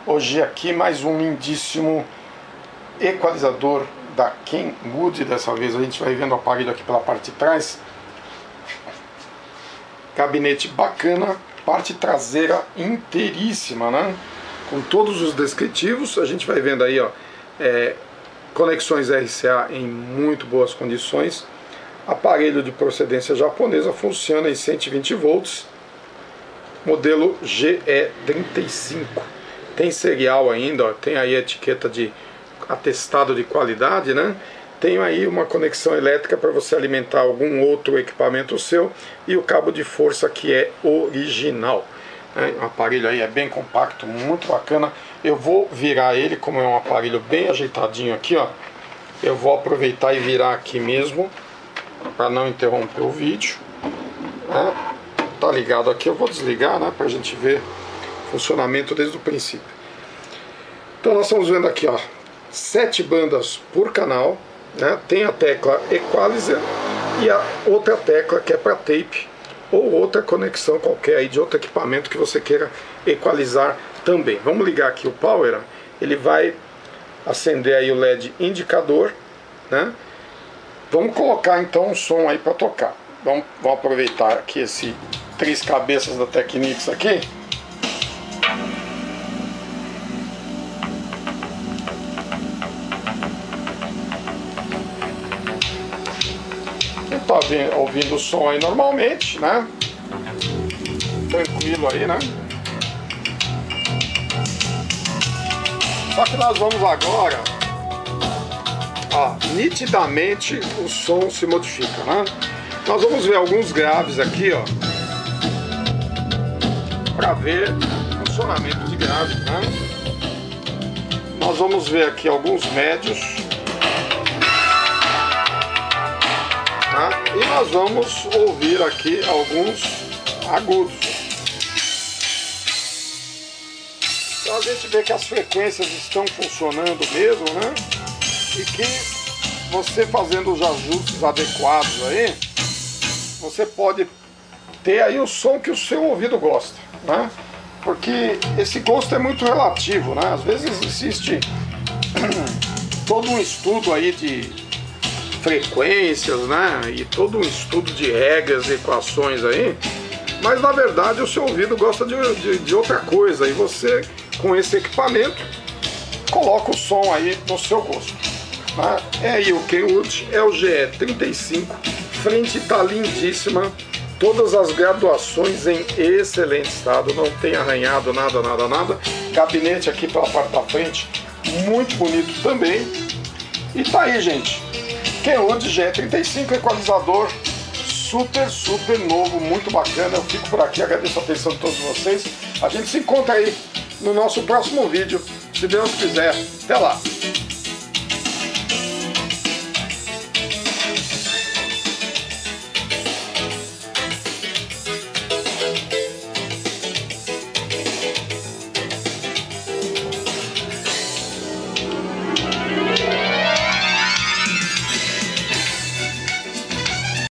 Hoje aqui mais um lindíssimo equalizador da Kenwood. Dessa vez a gente vai vendo o aparelho aqui pela parte de trás. Gabinete bacana, parte traseira inteiríssima, né? Com todos os descritivos. A gente vai vendo aí, ó, conexões RCA em muito boas condições. Aparelho de procedência japonesa, funciona em 120 volts. Modelo GE35. Tem serial ainda, ó, tem aí a etiqueta de atestado de qualidade, né? Tem aí uma conexão elétrica para você alimentar algum outro equipamento seu e o cabo de força que é original, né? O aparelho aí é bem compacto, muito bacana. Eu vou virar ele, como é um aparelho bem ajeitadinho aqui, ó. Eu vou aproveitar e virar aqui mesmo para não interromper o vídeo, né? Tá ligado aqui, eu vou desligar, né, para a gente ver funcionamento desde o princípio. Então nós estamos vendo aqui, ó, 7 bandas por canal, né? Tem a tecla Equalizer e a outra tecla que é para tape ou outra conexão qualquer aí de outro equipamento que você queira equalizar também. Vamos ligar aqui o power, ele vai acender aí o LED indicador, né? Vamos colocar então um som aí para tocar. Vamos aproveitar aqui esse 3 cabeças da Technics aqui. Quem tá ouvindo o som aí normalmente, né? Tranquilo aí, né? Só que nós vamos agora, ó, nitidamente o som se modifica, né? Nós vamos ver alguns graves aqui, ó, para ver o funcionamento de graves, né? Nós vamos ver aqui alguns médios, tá? E nós vamos ouvir aqui alguns agudos. Então a gente vê que as frequências estão funcionando mesmo, né? E que você fazendo os ajustes adequados aí, você pode ter aí o som que o seu ouvido gosta, né? Porque esse gosto é muito relativo, né? Às vezes existe todo um estudo aí de frequências, né? E todo um estudo de regras e equações aí, mas na verdade o seu ouvido gosta de outra coisa, e você com esse equipamento coloca o som aí no seu gosto, né? É aí o Kenwood, é o GE35, frente tá lindíssima, todas as graduações em excelente estado, não tem arranhado nada, gabinete aqui pela parte da frente, muito bonito também. E tá aí, gente, Kenwood GE35, equalizador super novo, muito bacana. Eu fico por aqui, agradeço a atenção de todos vocês, a gente se encontra aí no nosso próximo vídeo, se Deus quiser. Até lá!